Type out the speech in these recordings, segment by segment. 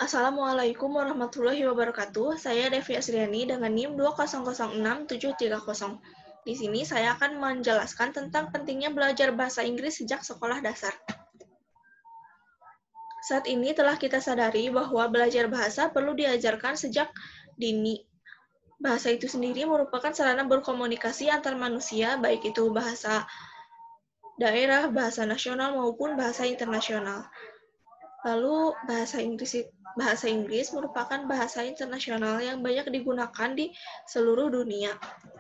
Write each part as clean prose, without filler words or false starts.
Assalamualaikum warahmatullahi wabarakatuh. Saya Devi Asriani dengan NIM 2006730. Di sini saya akan menjelaskan tentang pentingnya belajar bahasa Inggris sejak sekolah dasar. Saat ini telah kita sadari bahwa belajar bahasa perlu diajarkan sejak dini. Bahasa itu sendiri merupakan sarana berkomunikasi antar manusia, baik itu bahasa daerah, bahasa nasional, maupun bahasa internasional. Lalu bahasa Inggris merupakan bahasa internasional yang banyak digunakan di seluruh dunia.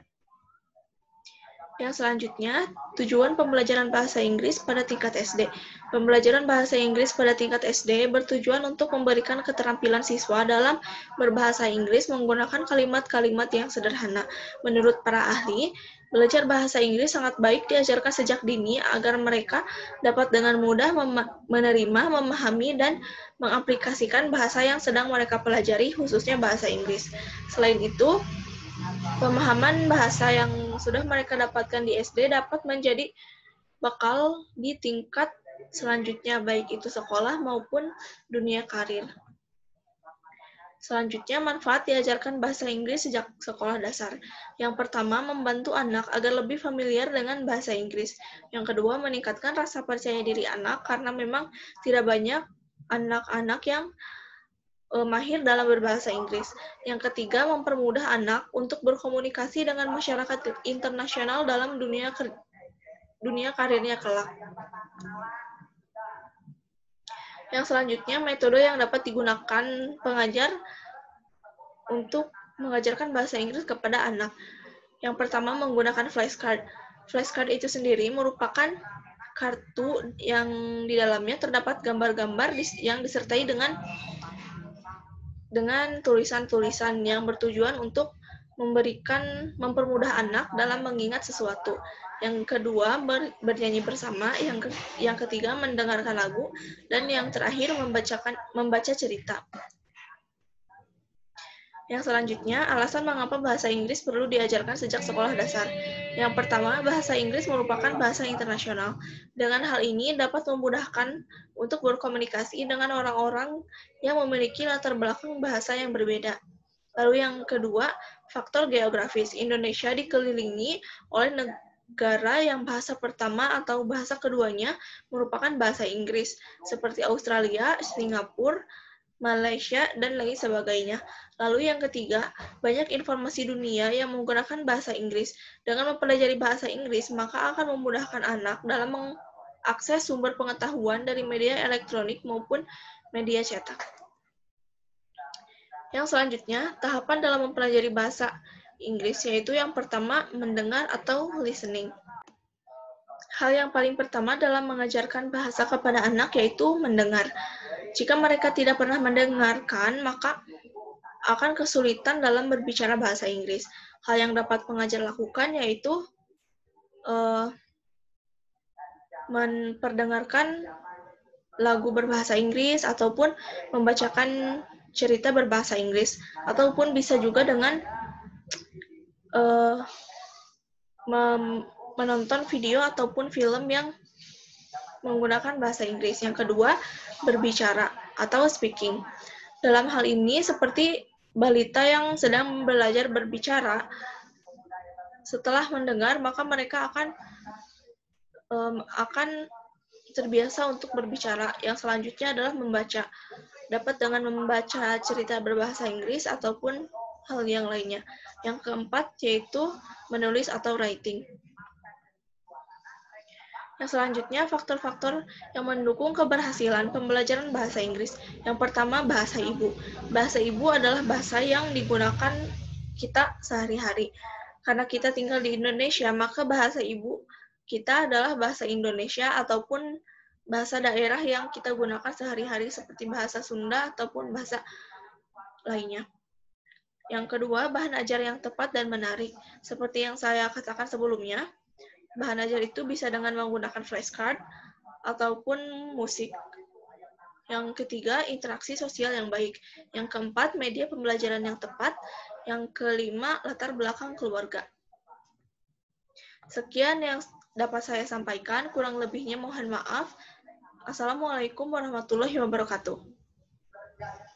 Yang selanjutnya, tujuan pembelajaran bahasa Inggris pada tingkat SD. Pembelajaran bahasa Inggris pada tingkat SD bertujuan untuk memberikan keterampilan siswa dalam berbahasa Inggris menggunakan kalimat-kalimat yang sederhana. Menurut para ahli, belajar bahasa Inggris sangat baik diajarkan sejak dini agar mereka dapat dengan mudah menerima, memahami, dan mengaplikasikan bahasa yang sedang mereka pelajari, khususnya bahasa Inggris. Selain itu, pemahaman bahasa yang sudah mereka dapatkan di SD dapat menjadi bekal di tingkat selanjutnya, baik itu sekolah maupun dunia karir. Selanjutnya, manfaat diajarkan bahasa Inggris sejak sekolah dasar. Yang pertama, membantu anak agar lebih familiar dengan bahasa Inggris. Yang kedua, meningkatkan rasa percaya diri anak karena memang tidak banyak anak-anak yang mahir dalam berbahasa Inggris. Yang ketiga, mempermudah anak untuk berkomunikasi dengan masyarakat internasional dalam dunia karirnya kelak. Yang selanjutnya, metode yang dapat digunakan pengajar untuk mengajarkan bahasa Inggris kepada anak. Yang pertama, menggunakan flashcard. Flashcard itu sendiri merupakan kartu yang di dalamnya terdapat gambar-gambar yang disertai dengan tulisan-tulisan yang bertujuan untuk mempermudah anak dalam mengingat sesuatu. Yang kedua, bernyanyi bersama. Yang ketiga, mendengarkan lagu. Dan yang terakhir, membaca cerita. Yang selanjutnya, alasan mengapa bahasa Inggris perlu diajarkan sejak sekolah dasar. Yang pertama, bahasa Inggris merupakan bahasa internasional. Dengan hal ini dapat memudahkan untuk berkomunikasi dengan orang-orang yang memiliki latar belakang bahasa yang berbeda. Lalu yang kedua, faktor geografis. Indonesia dikelilingi oleh negara yang bahasa pertama atau bahasa keduanya merupakan bahasa Inggris, seperti Australia, Singapura, Malaysia, dan lain sebagainya. Lalu yang ketiga, banyak informasi dunia yang menggunakan bahasa Inggris. Dengan mempelajari bahasa Inggris, maka akan memudahkan anak dalam mengakses sumber pengetahuan dari media elektronik maupun media cetak. Yang selanjutnya, tahapan dalam mempelajari bahasa Inggris, yaitu yang pertama, mendengar atau listening. Hal yang paling pertama dalam mengajarkan bahasa kepada anak yaitu mendengar. Jika mereka tidak pernah mendengarkan, maka akan kesulitan dalam berbicara bahasa Inggris. Hal yang dapat pengajar lakukan yaitu memperdengarkan lagu berbahasa Inggris ataupun membacakan cerita berbahasa Inggris, ataupun bisa juga dengan menonton video ataupun film yang menggunakan bahasa Inggris. Yang kedua, berbicara atau speaking. Dalam hal ini seperti balita yang sedang belajar berbicara, setelah mendengar maka mereka akan terbiasa untuk berbicara. Yang selanjutnya adalah membaca. Dapat dengan membaca cerita berbahasa Inggris ataupun hal yang lainnya. Yang keempat yaitu menulis atau writing. Yang selanjutnya, faktor-faktor yang mendukung keberhasilan pembelajaran bahasa Inggris. Yang pertama, bahasa ibu. Bahasa ibu adalah bahasa yang digunakan kita sehari-hari. Karena kita tinggal di Indonesia, maka bahasa ibu kita adalah bahasa Indonesia ataupun bahasa daerah yang kita gunakan sehari-hari seperti bahasa Sunda ataupun bahasa lainnya. Yang kedua, bahan ajar yang tepat dan menarik. Seperti yang saya katakan sebelumnya, bahan ajar itu bisa dengan menggunakan flashcard ataupun musik. Yang ketiga, interaksi sosial yang baik. Yang keempat, media pembelajaran yang tepat. Yang kelima, latar belakang keluarga. Sekian yang dapat saya sampaikan, kurang lebihnya mohon maaf. Assalamualaikum warahmatullahi wabarakatuh.